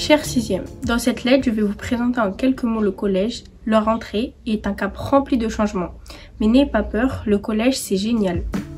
Chers 6e, dans cette lettre, je vais vous présenter en quelques mots le collège. Leur entrée est un cap rempli de changements. Mais n'ayez pas peur, le collège c'est génial.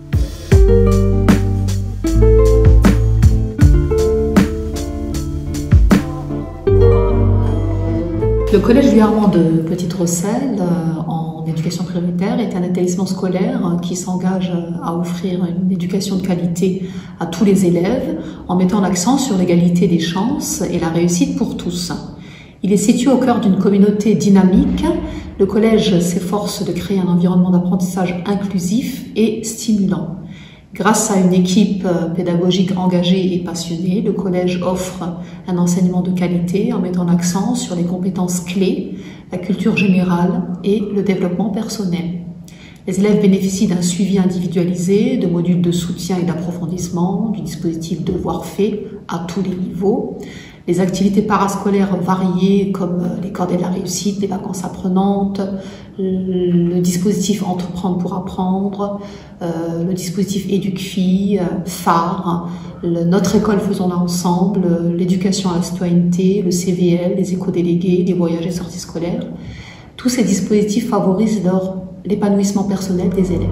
Le collège Louis Armand de Petite-Rosselle, en éducation prioritaire, est un établissement scolaire qui s'engage à offrir une éducation de qualité à tous les élèves en mettant l'accent sur l'égalité des chances et la réussite pour tous. Il est situé au cœur d'une communauté dynamique. Le collège s'efforce de créer un environnement d'apprentissage inclusif et stimulant. Grâce à une équipe pédagogique engagée et passionnée, le collège offre un enseignement de qualité en mettant l'accent sur les compétences clés, la culture générale et le développement personnel. Les élèves bénéficient d'un suivi individualisé, de modules de soutien et d'approfondissement, du dispositif Devoirs faits à tous les niveaux. Les activités parascolaires variées comme les cordées de la réussite, les vacances apprenantes, le dispositif Entreprendre pour apprendre, le dispositif Éduc-Filles, phare, notre école Faisons-la ensemble, l'éducation à la citoyenneté, le CVL, les éco-délégués, les voyages et sorties scolaires. Tous ces dispositifs favorisent l'épanouissement personnel des élèves.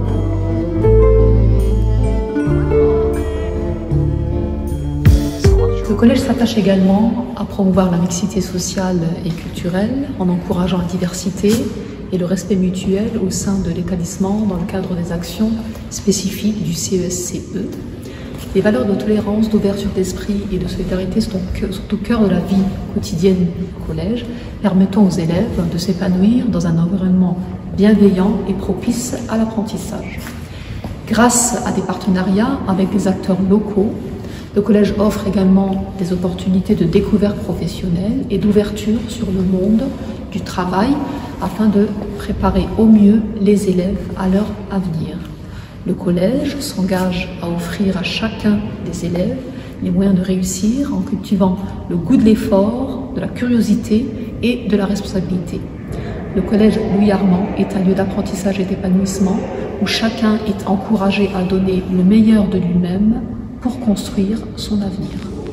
Le collège s'attache également à promouvoir la mixité sociale et culturelle en encourageant la diversité et le respect mutuel au sein de l'établissement dans le cadre des actions spécifiques du CESCE. Les valeurs de tolérance, d'ouverture d'esprit et de solidarité sont au cœur de la vie quotidienne du collège, permettant aux élèves de s'épanouir dans un environnement bienveillant et propice à l'apprentissage. Grâce à des partenariats avec des acteurs locaux, le collège offre également des opportunités de découverte professionnelle et d'ouverture sur le monde du travail afin de préparer au mieux les élèves à leur avenir. Le collège s'engage à offrir à chacun des élèves les moyens de réussir en cultivant le goût de l'effort, de la curiosité et de la responsabilité. Le collège Louis Armand est un lieu d'apprentissage et d'épanouissement où chacun est encouragé à donner le meilleur de lui-même pour construire son avenir.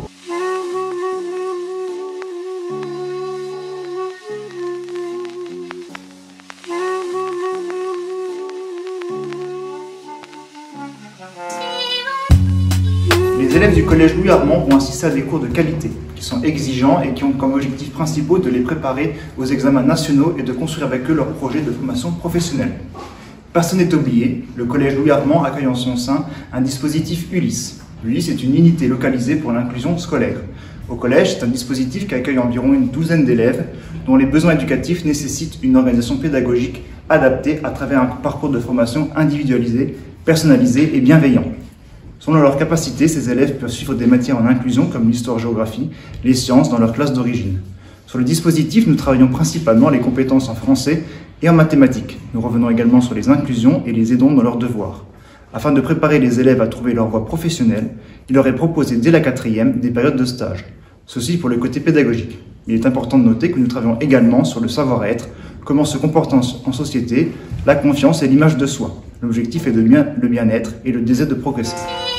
Les élèves du collège Louis Armand vont assister à des cours de qualité, qui sont exigeants et qui ont comme objectifs principaux de les préparer aux examens nationaux et de construire avec eux leur projet de formation professionnelle. Personne n'est oublié, le collège Louis Armand accueille en son sein un dispositif Ulysse. L'Ulysse est une unité localisée pour l'inclusion scolaire. Au collège, c'est un dispositif qui accueille environ une douzaine d'élèves dont les besoins éducatifs nécessitent une organisation pédagogique adaptée à travers un parcours de formation individualisé, personnalisé et bienveillant. Selon leur capacité, ces élèves peuvent suivre des matières en inclusion comme l'histoire-géographie, les sciences dans leur classe d'origine. Sur le dispositif, nous travaillons principalement les compétences en français et en mathématiques. Nous revenons également sur les inclusions et les aidons dans leurs devoirs. Afin de préparer les élèves à trouver leur voie professionnelle, il leur est proposé dès la 4e des périodes de stage. Ceci pour le côté pédagogique. Il est important de noter que nous travaillons également sur le savoir-être, comment se comporter en société, la confiance et l'image de soi. L'objectif est le bien-être et le désir de progresser.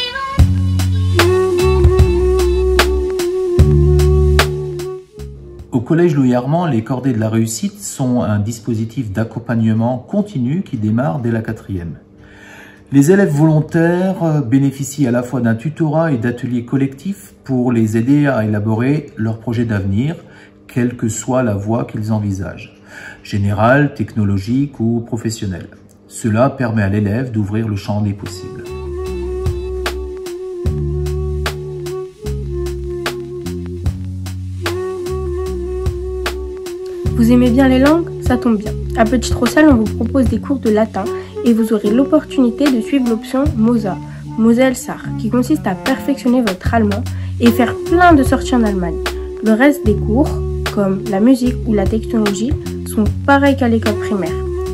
Au collège Louis Armand, les cordées de la réussite sont un dispositif d'accompagnement continu qui démarre dès la 4e. Les élèves volontaires bénéficient à la fois d'un tutorat et d'ateliers collectifs pour les aider à élaborer leur projet d'avenir, quelle que soit la voie qu'ils envisagent, générale, technologique ou professionnelle. Cela permet à l'élève d'ouvrir le champ des possibles. Vous aimez bien les langues? Ça tombe bien. À Petite-Rosselle, on vous propose des cours de latin et vous aurez l'opportunité de suivre l'option MOSA, Moselle-Sarre, qui consiste à perfectionner votre allemand et faire plein de sorties en Allemagne. Le reste des cours, comme la musique ou la technologie, sont pareils qu'à l'école primaire.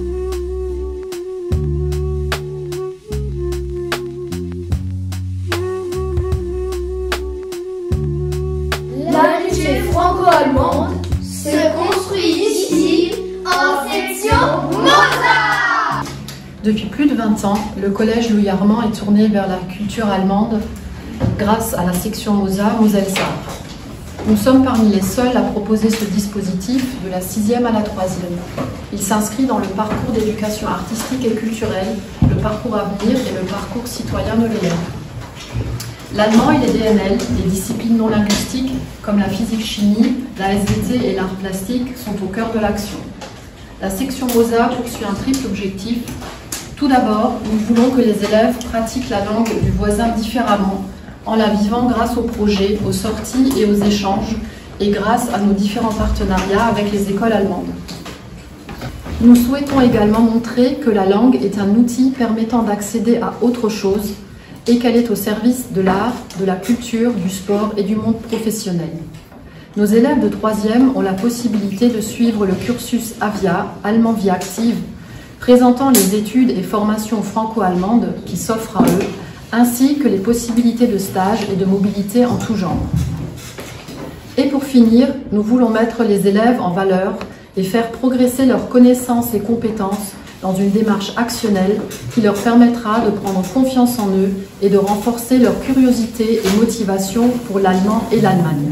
L'amitié franco-allemande se construit ici, en section Mozart. Depuis plus de 20 ans, le collège Louis Armand est tourné vers la culture allemande grâce à la section Mozart Moselle-Sarre. Nous sommes parmi les seuls à proposer ce dispositif de la 6e à la 3e. Il s'inscrit dans le parcours d'éducation artistique et culturelle, le parcours avenir et le parcours citoyen de l'élève. L'allemand et les DNL, les disciplines non linguistiques comme la physique-chimie, la SVT et l'art plastique sont au cœur de l'action. La section MOSA poursuit un triple objectif. Tout d'abord, nous voulons que les élèves pratiquent la langue du voisin différemment, en la vivant grâce aux projets, aux sorties et aux échanges, et grâce à nos différents partenariats avec les écoles allemandes. Nous souhaitons également montrer que la langue est un outil permettant d'accéder à autre chose et qu'elle est au service de l'art, de la culture, du sport et du monde professionnel. Nos élèves de 3e ont la possibilité de suivre le cursus AVIA, Allemand Vie Active, présentant les études et formations franco-allemandes qui s'offrent à eux, ainsi que les possibilités de stage et de mobilité en tout genre. Et pour finir, nous voulons mettre les élèves en valeur et faire progresser leurs connaissances et compétences dans une démarche actionnelle qui leur permettra de prendre confiance en eux et de renforcer leur curiosité et motivation pour l'allemand et l'Allemagne.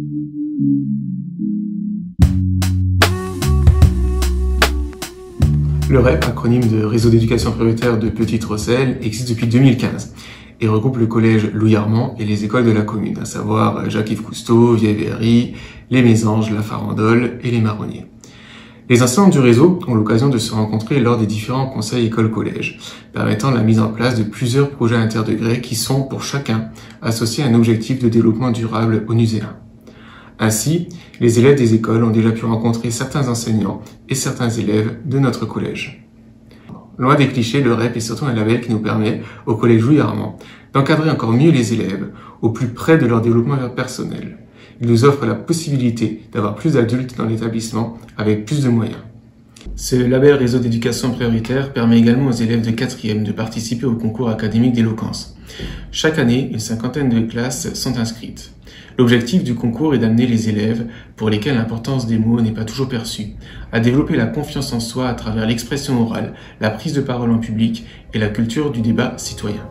Le REP, acronyme de Réseau d'éducation prioritaire de Petite-Rosselle, existe depuis 2015 et regroupe le collège Louis Armand et les écoles de la commune, à savoir Jacques-Yves Cousteau, Vieille-Véry, les Mésanges, la Farandole et les Marronniers. Les enseignants du réseau ont l'occasion de se rencontrer lors des différents conseils école-collège, permettant la mise en place de plusieurs projets interdegrés qui sont, pour chacun, associés à un objectif de développement durable onuséen. Ainsi, les élèves des écoles ont déjà pu rencontrer certains enseignants et certains élèves de notre collège. Loin des clichés, le REP est surtout un label qui nous permet, au collège Louis Armand, d'encadrer encore mieux les élèves, au plus près de leur développement personnel. Il nous offre la possibilité d'avoir plus d'adultes dans l'établissement avec plus de moyens. Ce label Réseau d'éducation prioritaire permet également aux élèves de 4e de participer au concours académique d'éloquence. Chaque année, une cinquantaine de classes sont inscrites. L'objectif du concours est d'amener les élèves, pour lesquels l'importance des mots n'est pas toujours perçue, à développer la confiance en soi à travers l'expression orale, la prise de parole en public et la culture du débat citoyen.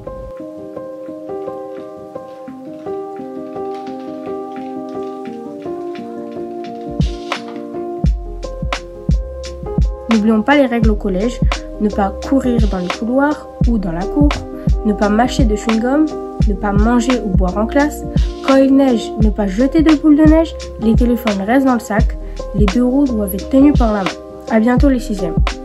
N'oublions pas les règles au collège, ne pas courir dans les couloirs ou dans la cour, ne pas mâcher de chewing-gum, ne pas manger ou boire en classe, quand il neige, ne pas jeter de boules de neige, les téléphones restent dans le sac, les 2 roues doivent être tenues par la main. À bientôt les 6e.